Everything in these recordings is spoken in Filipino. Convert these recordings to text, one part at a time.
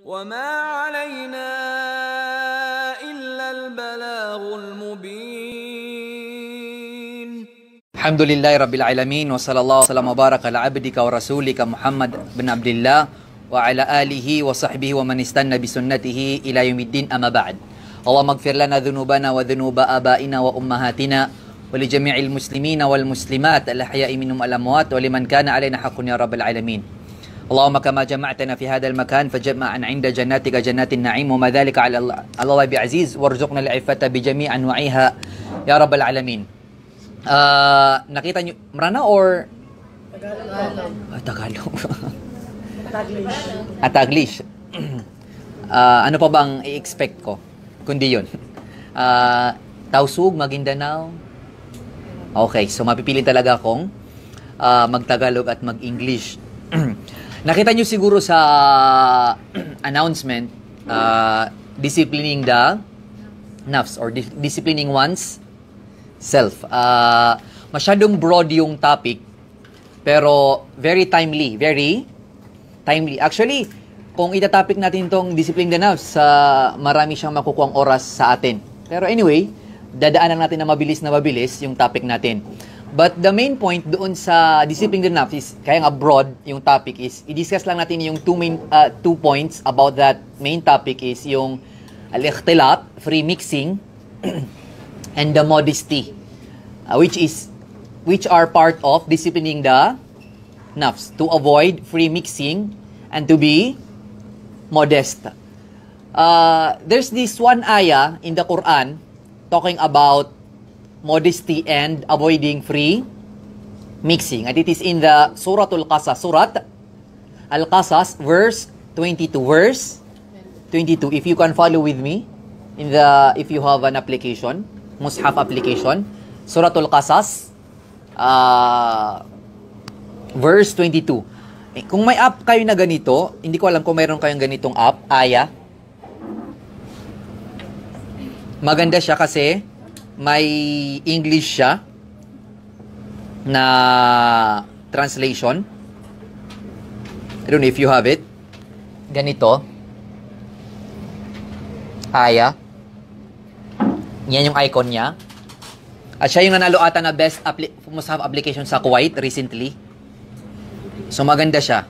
وما علينا إلا البلاغ المبين. الحمد لله رب العالمين وصلى الله وسلم وبارك على عبدك ورسولك محمد بن عبد الله وعلى آله وصحبه ومن استنى بسنته إلى يوم الدين أما بعد. اللهم اغفر لنا ذنوبنا وذنوب آبائنا وأمهاتنا ولجميع المسلمين والمسلمات الأحياء منهم الأموات ولمن كان علينا حق يا رب العالمين. اللهم كما جمعتنا في هذا المكان فجمعا عند جناتك جنات النعيم وما ذلك على الله بعزيز وارزقنا العفة بجميع أنواعها يا رب العالمين. Nakita nyo, Marana or? Tagalog. Taglish. Ano pa bang i-expect ko? Kundi yun. Tausug, Maguindanao. Okay, so mapipili talaga akong mag-Tagalog at mag-English. Nakita nyo siguro sa announcement, disciplining the nafs or disciplining one's self. Masyadong broad yung topic, pero very timely. Actually, kung itatopic natin tong discipline the nafs, marami siyang makukuhang oras sa atin. Pero anyway, dadaanan natin na mabilis yung topic natin. But the main point doon sa discipline the nafs is, kaya nga broad yung topic is, i-discuss lang natin yung two points about that main topic is yung al-ikhtilat, free mixing, and the modesty, which are part of disciplining the nafs, to avoid free mixing and to be modest. There's this one ayah in the Quran talking about modesty and avoiding free mixing. And it is in the Surat Al-Qasas. Surat Al-Qasas, verse 22. Verse 22. If you can follow with me, if you have an application, Mushaf application, Surat Al-Qasas, verse 22. Kung may app kayo na ganito, hindi ko alam kung mayroon kayong ganitong app, ayah. Maganda siya kasi may English siya na translation. I don't know if you have it. Ganito. Hiya. Yan yung icon niya. At siya yung nanalo ata na best Musaf application sa Kuwait recently. So maganda siya.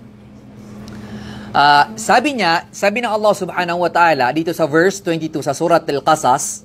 Sabi ng Allah subhanahu wa ta'ala dito sa verse 22 sa Surat Al-Qasas,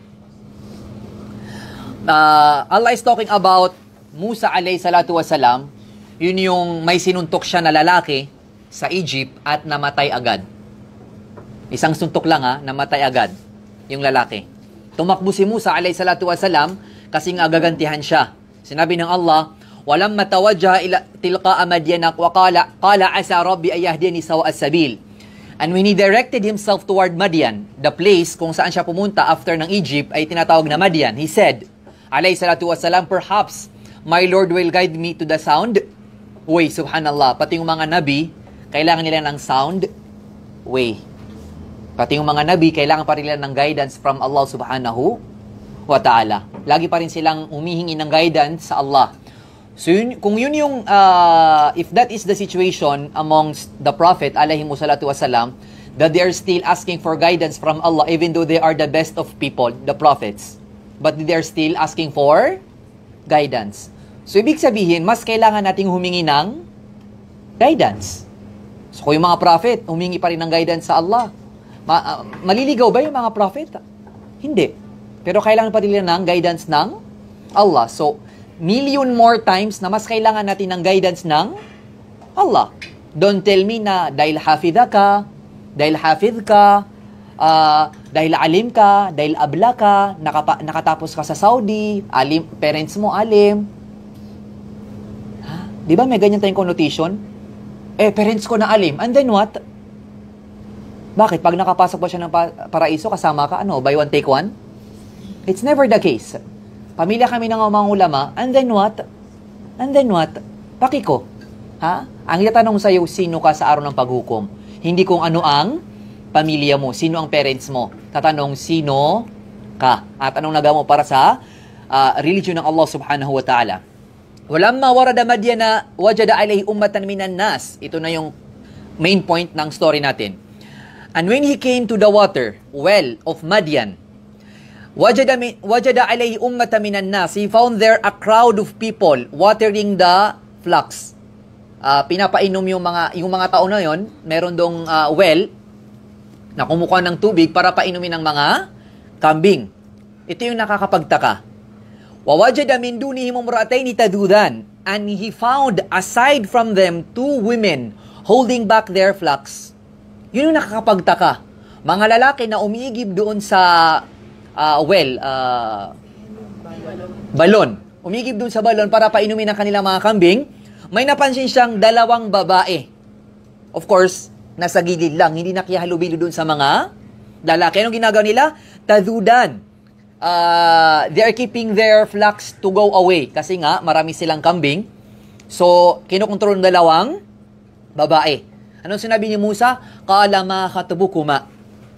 Allah is talking about Musa alayhi salatu wasalam. Yun yung may sinuntok siya na lalaki sa Egypt at namatay agad. Isang suntok lang namatay agad yung lalaki. Tumakbo si Musa alayhi salatu wasalam kasi nga gagantihan siya. Sinabi ng Allah, "Walamma tawajjaha ila tilqa'a Madyan wa qala asa rabbi ay yahdini sawa as-sabil." And when he directed himself toward Madian, the place kung saan siya pumunta after ng Egypt ay tinatawag na Madian, he said, alayhi salatu wasalam, "Perhaps my Lord will guide me to the sound way." Subhanallah, pati yung mga nabi, kailangan nila ng sound way. Pati yung mga nabi, kailangan pa rin nila ng guidance from Allah subhanahu wa ta'ala. Lagi pa rin silang humihingi ng guidance sa Allah. So kung yun yung, if that is the situation amongst the Prophet, alayhi salatu wasalam, that they are still asking for guidance from Allah, even though they are the best of people, the prophets. But they are still asking for guidance. So, ibig sabihin, mas kailangan nating humingi ng guidance. So, kung yung mga prophet, humingi pa rin ng guidance sa Allah. Maliligaw ba yung mga prophet? Hindi. Pero kailangan pa rin ng guidance ng Allah. So, million more times na mas kailangan natin ng guidance ng Allah. Don't tell me na dahil hafidha ka, dahil hafidh ka, dahil alim ka, dahil abla ka, nakatapos ka sa Saudi, alim, parents mo alim. Di ba may ganyan tayong connotation? Parents ko na alim. And then what? Bakit? Pag nakapasok ba siya ng paraiso, kasama ka, buy one, take one? It's never the case. Pamilya kami ng mga ulama, and then what? And then what? Pakiko. Ang itatanong sa'yo, sino ka sa araw ng paghukom? Hindi kung ano ang pamilya mo, sino ang parents mo. Tatanong, sino ka? At anong nagawa mo para sa religion ng Allah subhanahu wa ta'ala. Walamma warada Madyana, wajada alayhi ummatan minan nas. Ito na yung main point ng story natin. And when he came to the water, well of Madian, wajada alayhi ummata minan nas. He found there a crowd of people watering the flocks. Pinapainom yung mga tao na yon. Meron dong well na kumukuha ng tubig para painumin ng mga kambing. Ito yung nakakapagtaka. Wawajada min dunihim imra'ataini tadudan, and he found aside from them 2 women holding back their flocks. Yun yung nakakapagtaka. Mga lalaki na umiigib doon sa balon. Umiigib doon sa balon para painumin ang kanilang mga kambing. May napansin siyang 2 babae. Of course, nasa gilid lang, hindi nakihalubilo doon sa mga lalaki. Anong ginagawa nila? Tadudan. They are keeping their flocks to go away. Kasi nga, marami silang kambing. So, kinukontrol ng 2 babae. Anong sinabi ni Musa? Qala ma khatubukuma.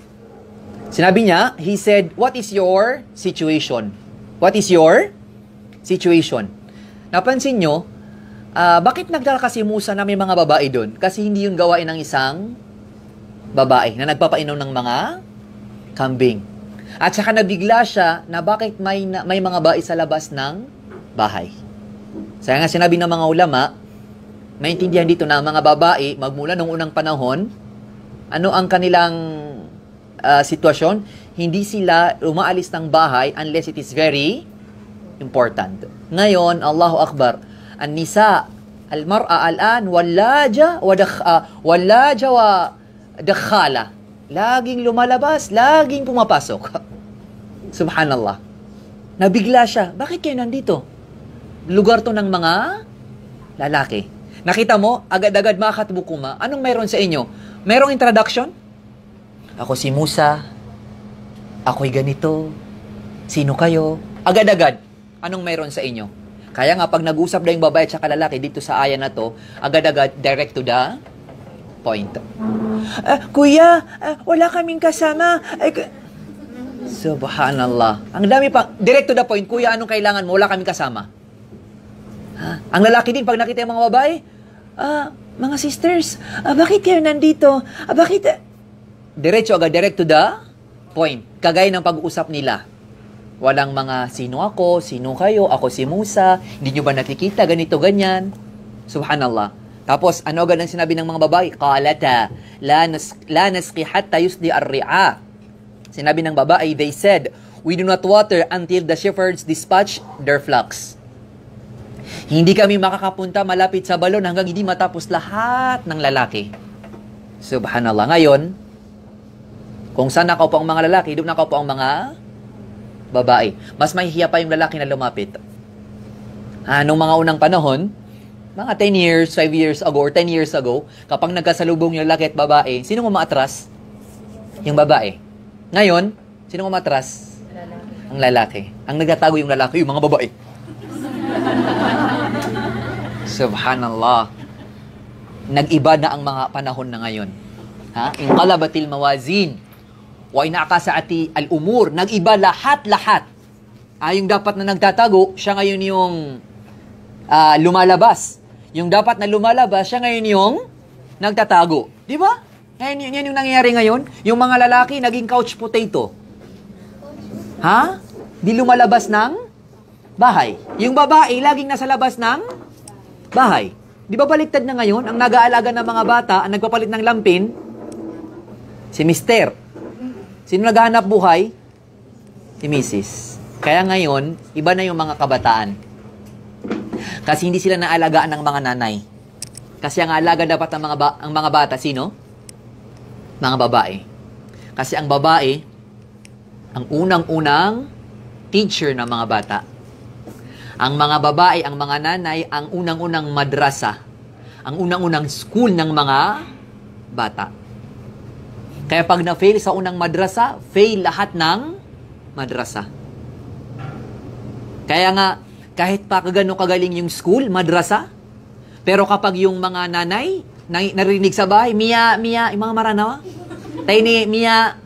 Sinabi niya, he said, what is your situation? What is your situation? Napansin nyo, bakit nagdala si Musa na may mga babae doon? Kasi hindi yun gawain ng isang babae na nagpapainom ng mga kambing. At saka nabigla siya na bakit may mga babae sa labas ng bahay. Kaya nga sinabi ng mga ulama, maintindihan dito na ang mga babae, magmula noong unang panahon, ano ang kanilang sitwasyon? Hindi sila umaalis ng bahay unless it is very important. Ngayon, Allahu Akbar, an-nisa, al-mar'a al-an, wallaja wa dakhala. Laging lumalabas, laging pumapasok. Subhanallah. Nabigla siya. Bakit kayo nandito? Lugar to ng mga lalaki. Nakita mo, agad-agad makatbukuma. Anong meron sa inyo? Merong introduction? Ako si Musa. Ako'y ganito. Sino kayo? Agad-agad. Anong meron sa inyo? Kaya nga, pag nag-usap na yung babae at lalaki dito sa aya na to, agad-agad, direct to the point. Kuya, wala kaming kasama. Subhanallah. Ang dami pa. Direct to the point. Kuya, anong kailangan mo? Wala kaming kasama. Ang lalaki din, pag nakita yung mga babae, mga sisters, bakit kayo nandito? Bakit? Diretso agad, direct to the point. Kagaya ng pag-uusap nila. Walang mga, sino ako, sino kayo, ako si Musa, hindi nyo ba nakikita, ganito, ganyan. Subhanallah. Tapos, ano agad ang sinabi ng mga babae? Qalata, la nasqi hatta yusdi ar-ri'a. Sinabi ng babae, they said, we do not water until the shepherds dispatch their flocks. Hindi kami makakapunta malapit sa balon hanggang hindi matapos lahat ng lalaki. Subhanallah. Ngayon, kung saan nakaupo ang mga lalaki, doon nakaupo ang mga babae. Mas mahihiya pa yung lalaki na lumapit. Nung mga unang panahon, mga 10 years, 5 years ago, or 10 years ago, kapag nagkasalubong yung lalaki at babae, sino umaatras? Yung babae. Ngayon, sino umaatras? Ang lalaki. Ang nagtatago yung lalaki, yung mga babae. Subhanallah. Nag-iba na ang mga panahon na ngayon. Inqalabatil mawazin. Wa inaqasa'ati al-umur. Nag-iba lahat-lahat. Yung dapat na nagtatago, siya ngayon yung lumalabas. Yung dapat na lumalabas, siya ngayon yung nagtatago. Di ba? Yan yung nangyayari ngayon. Yung mga lalaki, naging couch potato. Di lumalabas ng bahay. Yung babae, laging nasa labas ng bahay. Di ba baliktad na ngayon? Ang nag-aalaga ng mga bata, ang nagpapalit ng lampin, si Mister. Sino naghahanap buhay? Si Mrs. Kaya ngayon, iba na yung mga kabataan. Kasi hindi sila naalagaan ng mga nanay. Kasi ang alaga dapat ng ang mga bata, sino? Mga babae. Kasi ang babae, ang unang-unang teacher ng mga bata. Ang mga babae, ang mga nanay, ang unang-unang madrasa. Ang unang-unang school ng mga bata. Kaya pag na-fail sa unang madrasa, fail lahat ng madrasa. Kaya nga, kahit pa kagano kagaling yung school, madrasa, pero kapag yung mga nanay, narinig sa bahay, Mia, yung mga maranawa, tayo ni Mia,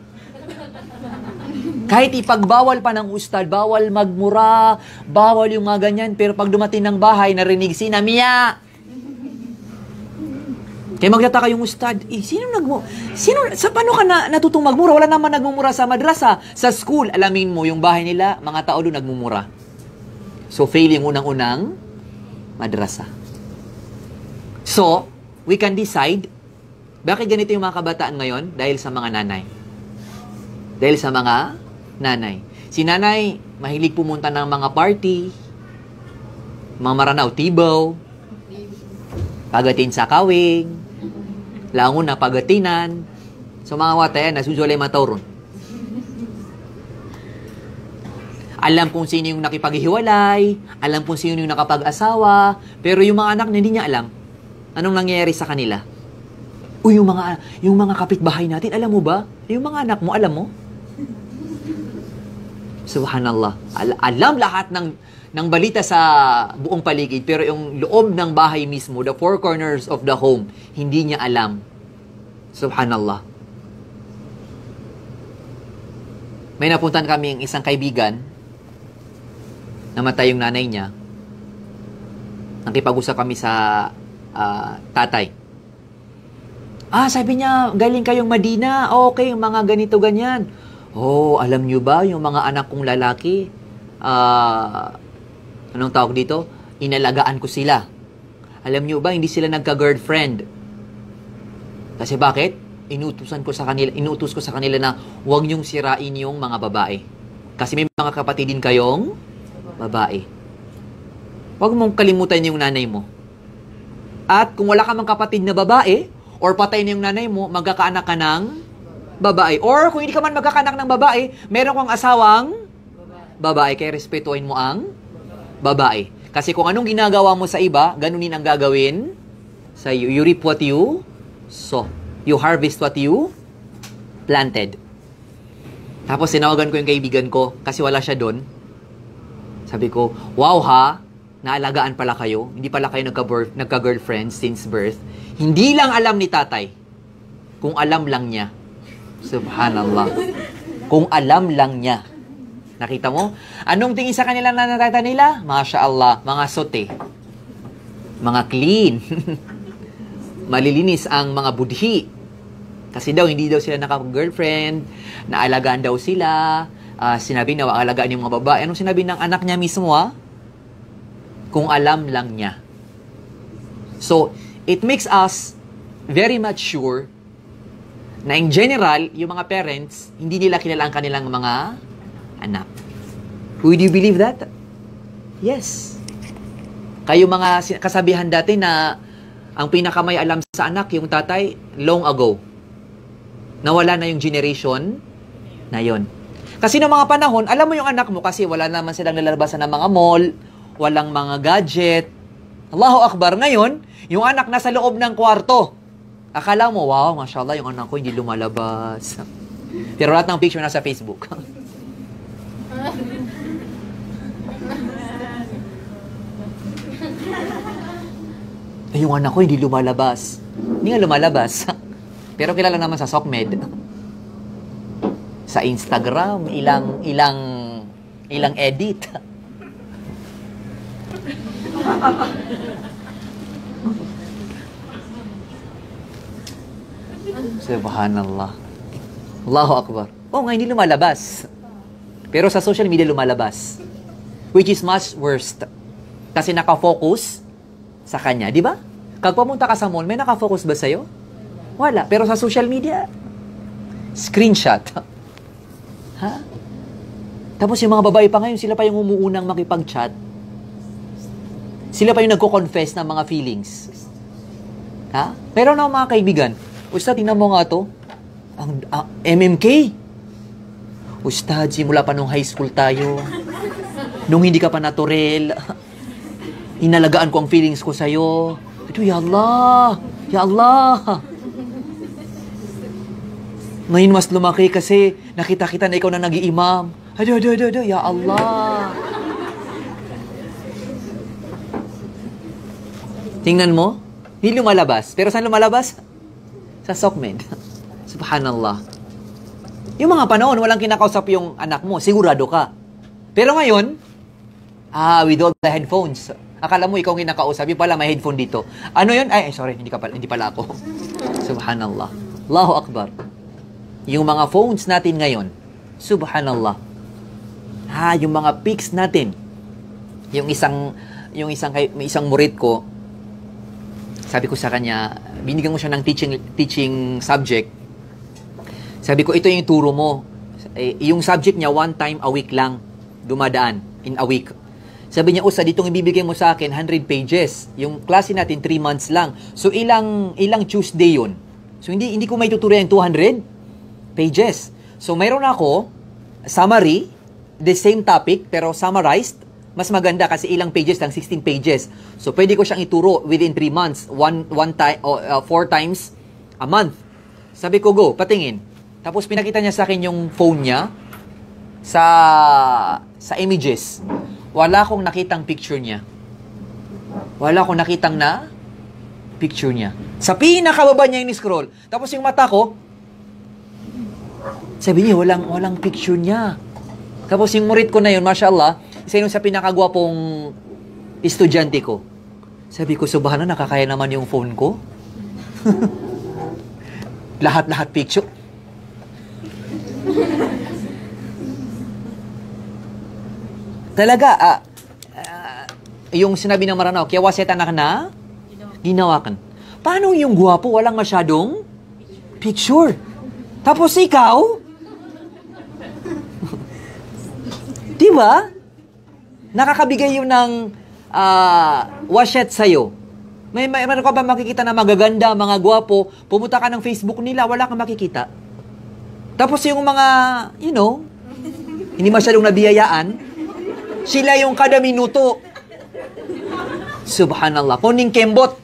kahit ipagbawal pa ng ustad, bawal magmura, bawal yung mga ganyan, pero pag dumating ng bahay, narinig si Mia. Kaya magtataka yung Ustadh, paano ka natutong magmura? Wala naman nagmumura sa madrasa. Sa school, alamin mo, yung bahay nila, mga tao doon nagmumura. So, fail yung unang-unang madrasa. So, we can decide, bakit ganito yung mga kabataan ngayon? Dahil sa mga nanay. Dahil sa mga nanay. Si nanay, mahilig pumunta ng mga party, mga maranaw, tibaw, pagatin sa kawing, langon na pagatinan. So mga watayan, nasusulay matauron. Alam kung sino yung nakipaghiwalay, alam kung sino yung nakapag-asawa, pero yung mga anak na hindi niya alam, anong nangyayari sa kanila? Uy, yung mga kapitbahay natin, alam mo ba? Yung mga anak mo, alam mo? Subhanallah. Alam lahat ng balita sa buong paligid, pero yung loob ng bahay mismo, the four corners of the home, hindi niya alam. Subhanallah. May napuntan kami isang kaibigan, namatay yung nanay niya. Nakipag-usap kami sa tatay. Sabi niya, galing kayong Madina. Okay, yung mga ganito, ganyan. Alam niyo ba, yung mga anak kong lalaki, anong tawag dito? Inalagaan ko sila. Alam niyo ba, hindi sila nagka-girlfriend. Kasi bakit? Inutos ko sa kanila na huwag niyong sirain yung mga babae. Kasi may mga kapatid din kayong babae. Huwag mong kalimutan yung nanay mo. At kung wala ka mang kapatid na babae, or patay na yung nanay mo, magkakaanak ka ng babae. Or kung hindi ka man magkakaanak ng babae, meron kang asawang babae. Kaya respetuhin mo ang babae. Kasi kung anong ginagawa mo sa iba, ganunin ang gagawin sa iyo. You reap what you sow. You harvest what you planted. Tapos sinawagan ko yung kaibigan ko kasi wala siya doon. Sabi ko, wow ha, naalagaan pala kayo. Hindi pala kayo nagka-girlfriend since birth. Hindi lang alam ni tatay. Kung alam lang niya. Subhanallah. Kung alam lang niya. Nakita mo? Anong tingin sa kanila na natata nila? Masya Allah, mga sote. Mga clean. Malilinis ang mga budhi. Kasi daw, hindi daw sila naka-girlfriend. Naalagaan daw sila. Sinabi na, alagaan yung mga babae. Anong sinabi ng anak niya mismo, ha? Kung alam lang niya. So, it makes us very much sure na in general, yung mga parents, hindi nila kilala ang kanilang mga anak. Would you believe that? Yes. Kayo mga kasabihan dati na ang pinakamay alam sa anak, yung tatay, long ago. Nawala na yung generation na yon. Kasi noong mga panahon, alam mo yung anak mo kasi wala naman silang nalalabasan ng mga mall, walang mga gadget. Allahu Akbar. Ngayon, yung anak nasa loob ng kwarto. Akala mo, wow, mashallah, yung anak ko hindi lumalabas. Pero lahat ng picture nasa Facebook. Yung anak ko hindi lumalabas. Hindi nga lumalabas. Pero kilala naman sa SOCMED. Sa Instagram, ilang edit. Subhanallah. Allahu Akbar. Nga hindi lumalabas. Pero sa social media lumalabas. Which is much worse. Kasi nakafocus sa kanya. Di ba? Kapag pumunta ka sa mall, may nakafocus ba sa'yo? Wala. Pero sa social media, screenshot. Ha? Tapos yung mga babae pa ngayon, sila pa yung umuunang makipag-chat. Sila pa yung nagko-confess ng mga feelings. Ha? Pero na mga kaibigan, Ustadh, tingnan mo nga to. Ang MMK. Ustadh, simula pa nung high school tayo. Nung hindi ka pa naturel. Inalagaan ko ang feelings ko sa'yo. Ito, ya Allah. Ya Allah. Ngayon mas lumaki kasi nakita-kita na ikaw na nag-iimam. Ado. Ya Allah. Tingnan mo. Hindi lumalabas. Pero saan lumalabas? Sa SOCMED. Subhanallah. Yung mga panahon, walang kinakausap yung anak mo. Sigurado ka. Pero ngayon, with all the headphones, Akala mo ikaw ang kinakausap, yung pala may headphone dito. Ano yun? Ay, sorry, hindi pala ako. Subhanallah. Allahu Akbar. Yung mga phones natin ngayon, subhanallah. Yung mga pics natin. Yung isang murid ko, sabi ko sa kanya, binigyan mo siya ng teaching subject. Sabi ko, ito yung turo mo. Yung subject niya, 1 time a week lang, dumadaan in a week. Sabi niya, Ustadh, itong ibibigay mo sa akin, 100 pages. Yung klase natin, 3 months lang. So, ilang Tuesday yun? So, hindi ko may tuturo yung 200 pages. So, mayroon ako, summary, the same topic, pero summarized. Mas maganda kasi ilang pages lang, 16 pages. So, pwede ko siyang ituro within 3 months, 4 times a month. Sabi ko, go, patingin. Tapos, pinakita niya sa akin yung phone niya sa images. Wala akong nakitang picture niya. Wala akong nakitang picture niya. Sa pinakababa niya yung scroll. Tapos, yung mata ko, sabi niya, walang picture niya. Tapos, yung murid ko na yun, mashallah, isa yun sa pinakagwapong estudyante ko. Sabi ko, subhanallah, nakakaya naman yung phone ko. Lahat picture. Talaga, yung sinabi ng Maranaw, kaya waseta na ginawakan. Paano yung gwapo, walang masyadong picture? Tapos ikaw, diba? Nakakabigay yun ng washet sa'yo. Meron ka ba makikita na magaganda, mga gwapo, pumunta ka ng Facebook nila, wala kang makikita. Tapos yung mga, hindi masyadong nabiyayaan, sila yung kada minuto. Subhanallah. Kuning kembot.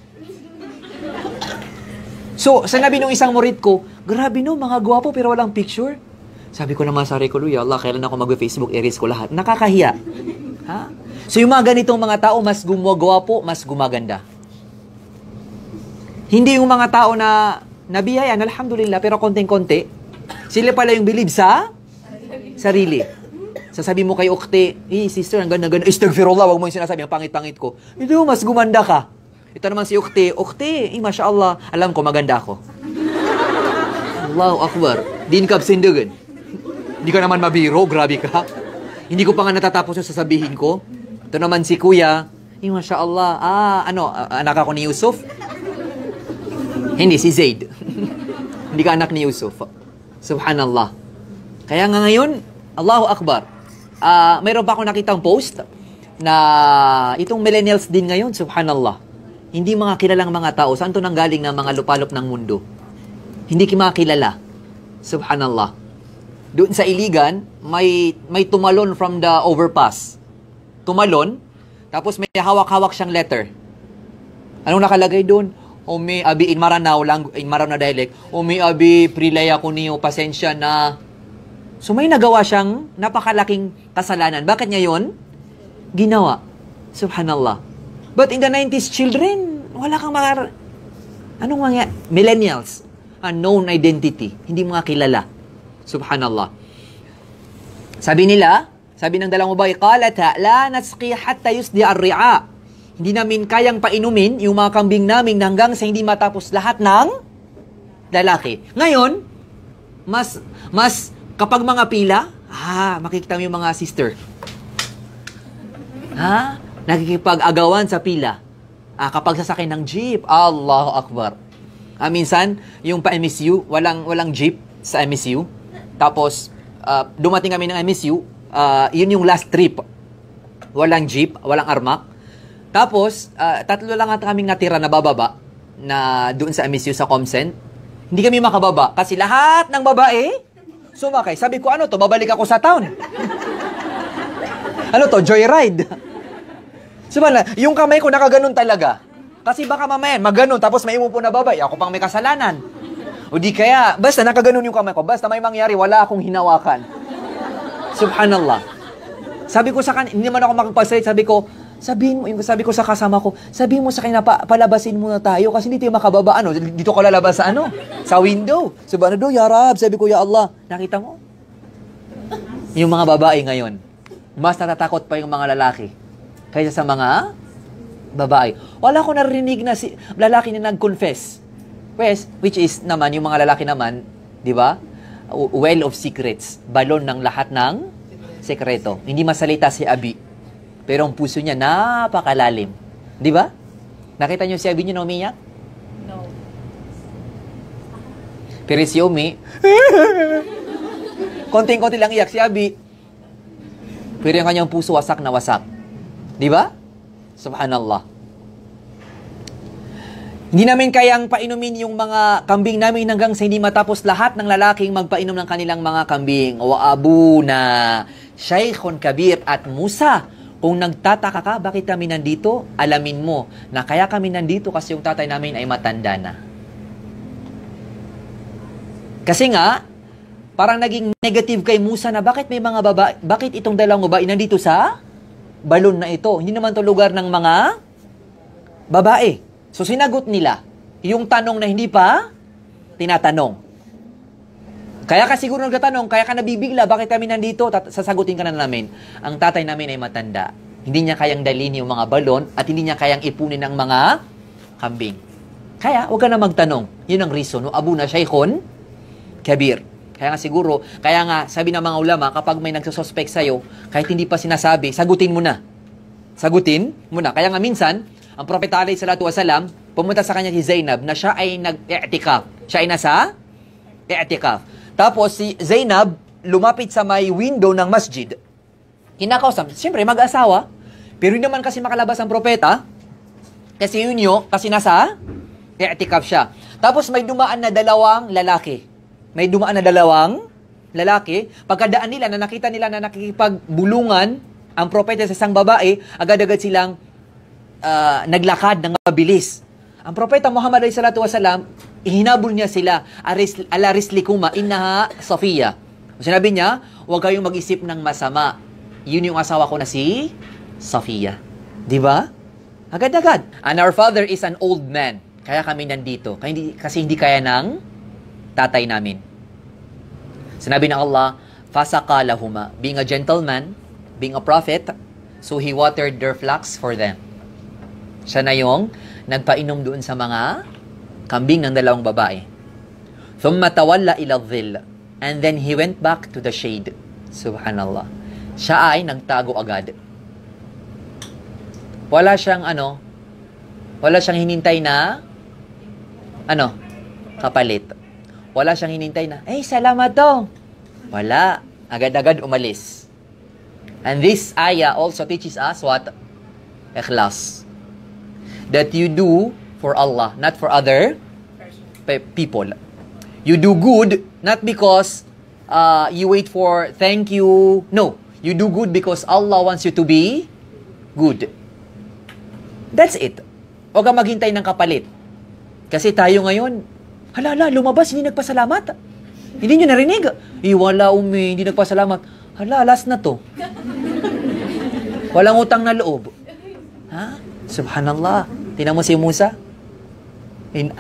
So, sinabi nung isang murid ko, grabe no, mga gwapo pero walang picture. Sabi ko naman sa sarili ko, ya Allah, kailan ako mag-Facebook, erase ko lahat. Nakakahiya. Ha? So, yung mga ganitong mga tao, mas gumagwapo, mas gumaganda. Hindi yung mga tao na nabiyayan, alhamdulillah, pero konting-konti, sila pala yung believe sa sarili. Sasabi mo kay Ukti, sister, ang ganda-ganda. Istagfirullah, wag mo yung sinasabi, ang pangit-pangit ko. Ito, mas gumanda ka. Ito naman si Ukti, masya Allah, alam ko, maganda ako. Allahu Akbar. Din ka absindagan. Hindi ka naman mabiro, grabe ka. Hindi ko pa nga natatapos yung sasabihin ko. Ito naman si Kuya, masya Allah, anak ako ni Yusuf? Hindi, si Zaid. Hindi ka anak ni Yusuf. Subhanallah. Kaya nga ngayon, Allahu Akbar. Mayroon pa ako nakitang post na itong millennials din ngayon, subhanallah. Hindi mga kilalang mga tao. Saan to nanggaling ng mga lupalop ng mundo? Hindi mga kilala. Subhanallah. Doon sa Iligan, may tumalon from the overpass. Tumalon, tapos may hawak-hawak siyang letter. Anong nakalagay doon? Umi abi in Maranao na dialect. Umi abi prilaya ko niyo, pasensya na. So may nagawa siyang napakalaking kasalanan. Bakit niya yun? Ginawa. Subhanallah. But in the 90s, children, wala kang millennials. Unknown identity. Hindi mga kilala. Subhanallah. Sabi ng dalawang babae, qalata, la nasqi hatta yusdi ar-ri'a. Hindi namin kayang painumin yung mga kambing namin hanggang sa hindi matapos lahat ng lalaki. Ngayon, mas kapag mga pila, makikita mo yung mga sister. Nakikipag-agawan sa pila. Kapag sasakay ng jeep, Allahu Akbar. Minsan, yung pa-MSU, walang jeep sa MSU. Tapos, dumating kami ng MSU, yun yung last trip. Walang jeep, walang armak. Tapos, 3 lang at kaming natira na bababa na doon sa MSU sa Comsen. Hindi kami makababa kasi lahat ng babae sumakay. Sabi ko, ano to? Babalik ako sa town. Ano to? Joyride. Yung kamay ko nakaganon talaga. Kasi baka mamaya, maganon, tapos may umupo na babae, ako pang may kasalanan. O di kaya, basta nakaganon yung kamay ko, basta may mangyari, wala akong hinawakan. Subhanallah. Sabi ko sa kanya, hindi man ako makapagsalit, sabi ko sa kasama ko, sabihin mo sa kanya, palabasin muna tayo kasi hindi tayo makababa. Dito ko lalabas sa sa window. Subhanallah, ya Rab, sabi ko, ya Allah. Nakita mo? Yung mga babae ngayon, mas natatakot pa yung mga lalaki kaysa sa mga babae. Wala ko narinig na si lalaki na nag-confess. Which is naman, yung mga lalaki naman, di ba? Well of secrets. Balon ng lahat ng sekreto. Hindi masalita si Abi. Pero ang puso niya napakalalim. Di ba? Nakita niyo si Abi niyo na umiyak? No. Pero si Umi, konting-konti lang iyak si Abi. Pero yung kanyang puso wasak na wasak. Di ba? Subhanallah. Hindi namin kayang painumin yung mga kambing namin hanggang sa hindi matapos lahat ng lalaking magpainom ng kanilang mga kambing. Wa abuna, Shaykhun Kabir at Musa. Kung nagtataka ka, bakit kami nandito? Alamin mo na kaya kami nandito kasi yung tatay namin ay matanda na. Kasi nga, parang naging negative kay Musa na bakit may mga babae, bakit itong dalawang babae nandito sa balon na ito? Hindi naman to lugar ng mga babae. So sinagot nila yung tanong na hindi pa tinatanong. Kaya ka siguro nagtatanong, kaya ka nabibigla, bakit kami nandito? Sasagutin ka na namin. Ang tatay namin ay matanda. Hindi niya kayang dalhin yung mga balon at hindi niya kayang ipunin ng mga kambing. Kaya, huwag ka na magtanong. Yun ang reason. No? Abu na Shaykhun Kabir. Kaya nga siguro, kaya nga sabi ng mga ulama, kapag may nagsususpect sa'yo, kahit hindi pa sinasabi, sagutin mo na. Sagutin mo na. Kaya nga minsan, ang Propeta alayhi salatu wasalam, pumunta sa kanya si Zainab na siya ay nag-i'tikaf. Siya ay nasa i'tikaf. Tapos si Zainab lumapit sa may window ng masjid. Kinakausap. Siyempre, mag-asawa. Pero hindi naman kasi makalabas ang propeta. Kasi yun yun, kasi nasa i'tikaf siya. Tapos may dumaan na dalawang lalaki. May dumaan na dalawang lalaki. Pagkadaan nila, na nakita nila na nakikipagbulungan ang propeta sa isang babae, agad-agad silang naglakad ng mabilis. Ang propeta Muhammad alayhi salatu wasalam, ihinabol niya sila, ala rislikuma innaha Safiya. Sinabi niya, huwag kayong mag-isip ng masama. Yun yung asawa ko na si Safiya. Di ba? Agad-agad. And our father is an old man. Kaya kami nandito. Kasi hindi kaya ng tatay namin. Sinabi ng Allah, fasaqalahuma, being a gentleman, being a prophet, so he watered their flocks for them. Siya na yung nagpainom doon sa mga kambing ng dalawang babae. Thumma tawalla ila dhil. And then he went back to the shade. Subhanallah. Siya ay nagtago agad. Wala siyang hinintay na kapalit. Wala siyang hinintay na, salamat to. Wala. Agad-agad umalis. And this ayah also teaches us what? Ikhlas. That you do for Allah, not for other people. You do good, not because you wait for thank you. No, you do good because Allah wants you to be good. That's it. Huwag kang maghintay ng kapalit. Kasi tayo ngayon, lumabas, hindi nagpasalamat. Hindi nyo narinig. Wala hindi nagpasalamat. Last na to. Walang utang na loob. Ha? Subhanallah. Tingnan mo si Musa. In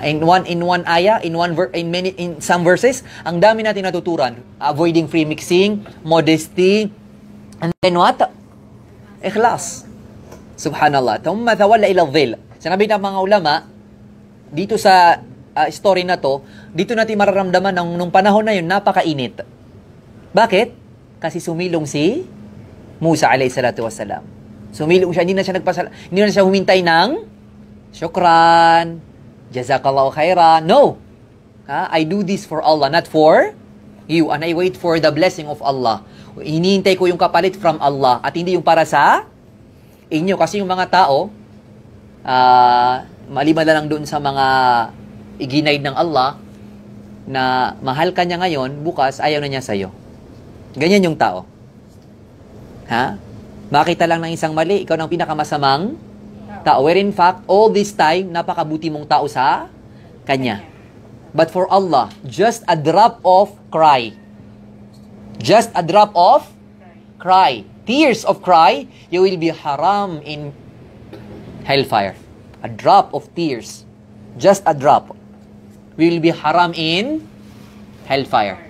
some verses, ang dami natin natuturan. Avoiding free mixing, modesty, and then what? Ikhlas. Subhanallah. Thumma tawalla ila dhil. Sinabi ng mga ulama, dito sa story na to, dito natin mararamdaman nung panahon na yun, napakainit. Bakit? Kasi sumilong si Musa alayhi salatu wassalam. Sumilong siya, hindi na siya humintay ng syukran, jazakallahu khairan. No. I do this for Allah, not for you. And I wait for the blessing of Allah. Hinihintay ko yung kapalit from Allah at hindi yung para sa inyo. Kasi yung mga tao, maliban na lang doon sa mga iginaid ng Allah, na mahal ka niya ngayon, bukas ayaw na niya sa'yo. Ganyan yung tao. Ha? Makita lang ng isang mali, ikaw ng pinakamasamang tao. Where in fact, all this time, napakabuti mong tao sa kanya. But for Allah, just a drop of cry. Just a drop of cry. Tears of cry, you will be haram in hellfire. A drop of tears. Just a drop. Will be haram in hellfire.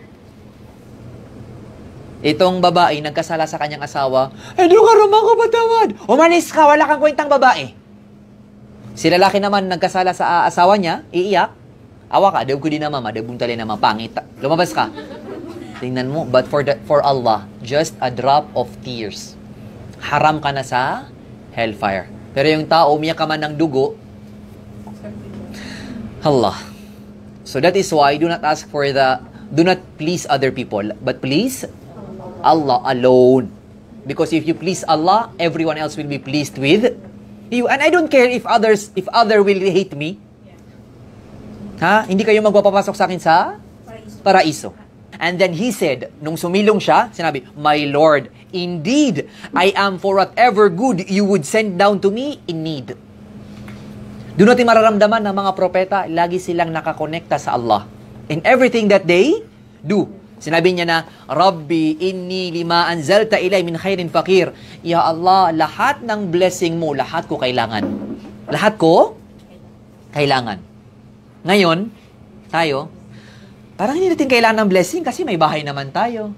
Itong babae, nagkasala sa kanyang asawa, hindi ka naman ko patawad. Umalis ka, wala kang kwentang babae. Si lalaki naman nagkasala sa asawa niya, iiyak. Awa ka, dawag ko din naman, madabuntalin naman, pangit. Lumabas ka. Tingnan mo, but for Allah, just a drop of tears. Haram ka na sa hellfire. Pero yung tao, umiyak ka man ng dugo, Allah. So that is why, do not please other people, but please Allah alone. Because if you please Allah, everyone else will be pleased with you. And I don't care if other will hate me. Ha? Hindi kayo magpapapasok sa akin sa paraiso. And then he said, nung sumilong siya, sinabi, My Lord, indeed, I am for whatever good you would send down to me in need. Doon natin mararamdaman ng mga propeta, lagi silang nakakonekta sa Allah. In everything that they do. Sinabi niya na, Rabbi, inni lima anzalta ilay min khairin fakir. Ya Allah, lahat ng blessing mo, lahat ko kailangan. Lahat ko kailangan. Ngayon, tayo, parang hindi natin kailangan ng blessing kasi may bahay naman tayo.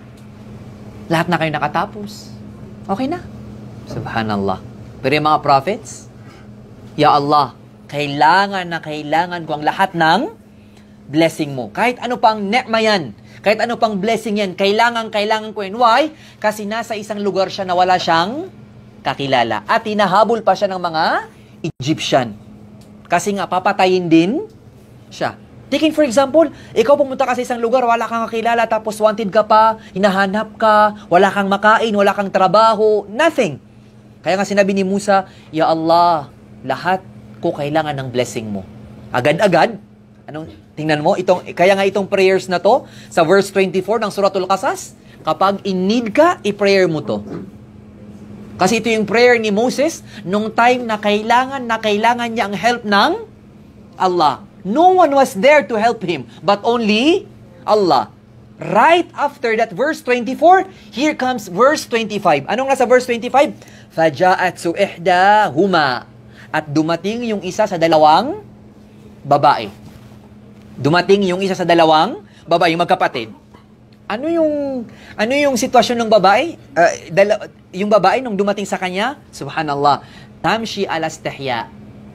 Lahat na kayo nakatapos. Okay na. Subhanallah. Pero yung mga prophets, Ya Allah, kailangan ko ang lahat ng blessing mo. Kahit ano pang ni'ma yan, kahit ano pang blessing yan, kailangan ko yan. Why? Kasi nasa isang lugar siya na wala siyang kakilala. At hinahabol pa siya ng mga Egyptian. Kasi nga, papatayin din siya. Taking for example, ikaw pumunta ka sa isang lugar, wala kang kakilala, tapos wanted ka pa, hinahanap ka, wala kang makain, wala kang trabaho, nothing. Kaya nga sinabi ni Musa, Ya Allah, lahat ko kailangan ng blessing mo. Agad-agad. Tingnan mo, kaya nga itong prayers na to, sa verse 24 ng Suratul Qasas, kapag in need ka, i-prayer mo to. Kasi ito yung prayer ni Moses, nung time na kailangan niya ang help ng Allah. No one was there to help him, but only Allah. Right after that verse 24, here comes verse 25. Anong nasa verse 25? فَجَاءَتْ سُئِحْدَاهُمَا At dumating yung isa sa dalawang babae. Dumating yung isa sa dalawang babae, yung magkapatid. Ano yung sitwasyon ng babae? Yung babae nung dumating sa kanya, subhanallah, tamshi alastihya.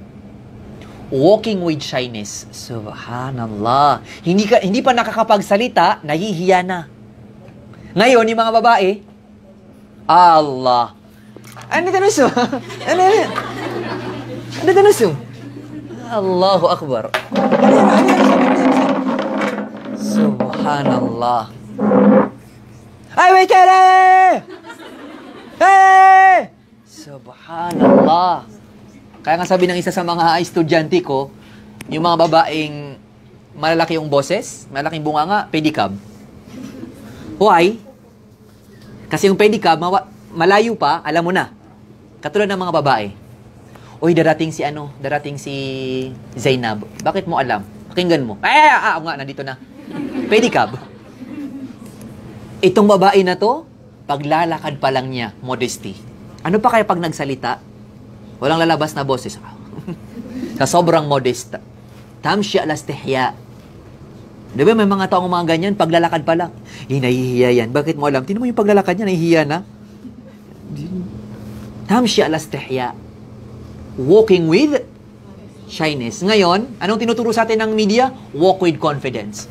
Walking with shyness. Subhanallah. Hindi pa nakakapagsalita, nahihiya na. Ngayon, yung mga babae, Allah. Ano tanuso? Ano tanuso? Allahu Akbar. Subhanallah. Ay, wait ka na! Hey! Subhanallah. Kaya nga sabi ng isa sa mga estudyante ko, yung mga babaeng malalaki yung boses, malaking bunganga, pedicab. Why? Kasi yung pedicab, malayo pa, alam mo na. Katulad ng mga babae. Uy, darating si Zainab. Bakit mo alam? Pakinggan mo. Nga, nandito na. Pedicab. Itong babae na to, paglalakad pa lang niya, modesty. Ano pa kaya pag nagsalita? Walang lalabas na boses. Sa sobrang modest. Tamshi alastihya. Di ba may mga taong mga ganyan, paglalakad pa lang. Nahihiya yan. Bakit mo alam? Tinan mo yung paglalakad niya, nahihiya na. Tamshi alastihya. Walking with shyness. Ngayon, anong tinuturo sa atin ng media? Walk with confidence.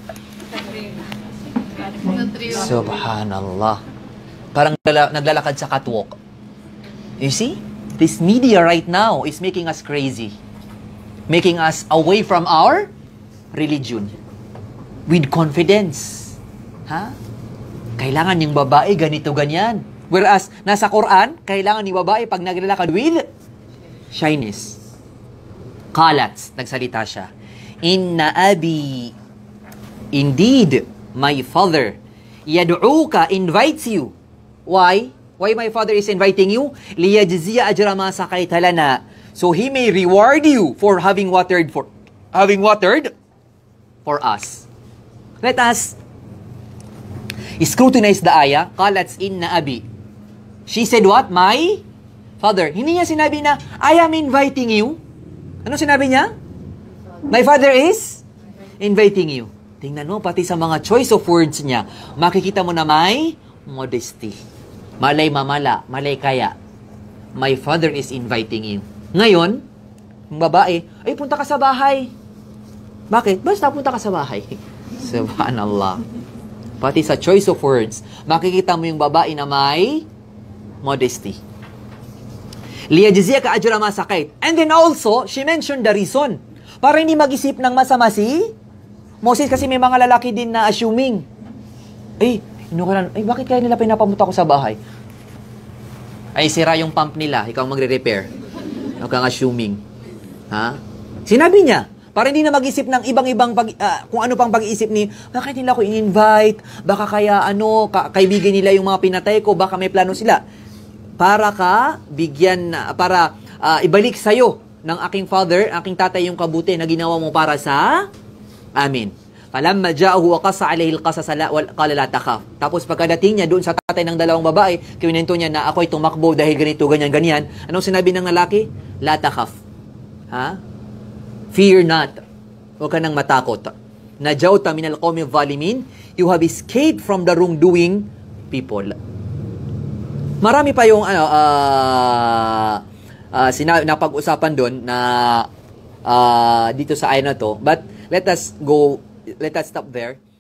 Subhanallah. Parang naglalakad sa catwalk. You see? This media right now is making us crazy. Making us away from our religion. With confidence. Ha? Kailangan yung babae ganito, ganyan. Whereas, nasa Quran, kailangan yung babae pag naglalakad with shyness. Qalat, nagsalita siya. Inna abi, indeed, my father, yad'uka, invites you. Why? Why my father is inviting you? Liyajziya ajra ma saqaita lana. So he may reward you for having watered for us. Let us scrutinize the ayah. Qalat inna abi. She said what? My father. Hindi niya sinabi na, I am inviting you. Ano sinabi niya? My father is inviting you. Tingnan mo, pati sa mga choice of words niya, makikita mo na may modesty. Malay mamala, malay kaya. My father is inviting you. Ngayon, Yung babae, ay, punta ka sa bahay. Bakit? Basta punta ka sa bahay. Subhanallah. Pati sa choice of words, makikita mo yung babae na may modesty. Liyajziyaka ajra ma sakait. And then also, she mentioned the reason. Para hindi mag-isip ng masama si Moses, kasi may mga lalaki din na assuming. Bakit kaya nila pinapamunta ko sa bahay? Ay, sira yung pump nila. Ikaw magre-repair. Huwag kang assuming. Ha? Sinabi niya, para hindi na mag-isip ng ibang-ibang kung ano pang pag-iisip ni, bakit nila ako in-invite? Baka kaya kaibigan nila yung mga pinatay ko, baka may plano sila. Para ka bigyan, para ibalik sa'yo ng aking father, aking tatay yung kabuti na ginawa mo para sa amin. Falamma ja'ahu wa qassa alayhi al-qasas qala la takhaf. Tapos pagkadating niya doon sa tatay ng dalawang babae, kinuwento niya na ako'y tumakbo dahil ganito, ganyan. Anong sinabi ng lalaki? La takhaf. Ha? Fear not. Huwag ka nang matakot. Najawta min al-qawmi adh-dhalimin. You have escaped from the wrongdoing people. Marami pa yung napag-usapan doon na dito sa ayat na to. But let us stop there.